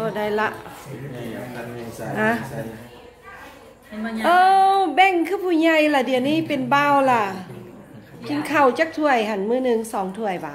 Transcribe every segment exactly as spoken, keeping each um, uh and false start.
ได้ละนะเออแบ่งคือผู้ใหญ่ล่ะเดี๋ยวนี้เป็นเบ้าล่ะกินข้าวจักถ้วยหันมื้อหนึ่งสองถ้วยป่ะ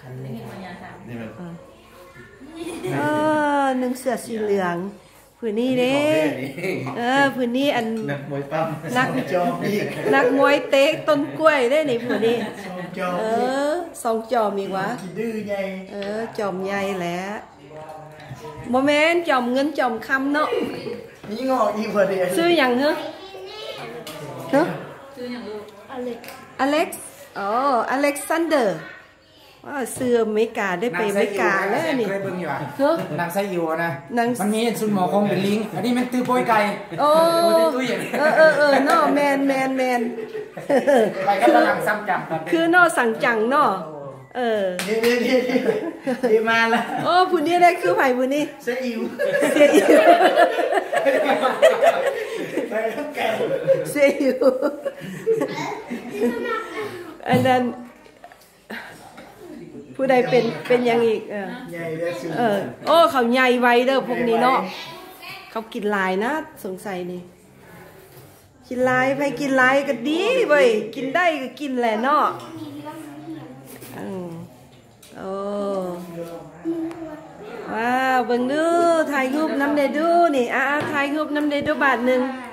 เออหนึ่งเสือสีเหลืองผืนนี้เด้เออผืนนี้อันนักมวยปั้มนักจอมอีกนักมวยเตะต้นกล้วยได้นี่ผืนนี้เออสองจอมอีกวะเออจอมใหญ่แหละโมเมนต์จอมเงินจอมคำเนาะนี่งออีกพอดีซื้ออย่างเนาะเนาะซื้ออย่างลูกอเล็กอเล็กซ์อ๋ออเล็กซานเดอร์ว่าซื้ออเมริกาได้ไปอเมริกาแล้วนี่เคยเบิ่งอยู่อ่ะนางไซยูนะมันมีสุนหมอคงเป็นลิงอันนี้มันตื้อโป้ยไก่โอ้เออเออเออเนาะแมนแมนแมนไปก็กำลังซ้ำจังคือเนาะสั่งจังเนาะเออดีดีดีดีมาแล้วโอ้ผู้นี้ได้คือไผ่ผู้นี้เสียอิวเสียอิวไปแล้วแกเสียอิวอันนั้นผู้ใดเป็นเป็นยังอีกเออเออโอ้เขาใหญ่ไวเด้อพวกนี้เนาะเขากินลายนะสงสัยนี่กินลายไปกินลายก็ดีเว้ยกินได้ก็กินแหละเนาะโอ้ว้าวเบิ่งดูถ่ายรูปน้ำเดดูนี่อ่ะถ่ายรูปน้ำเดดูบาทหนึ่ง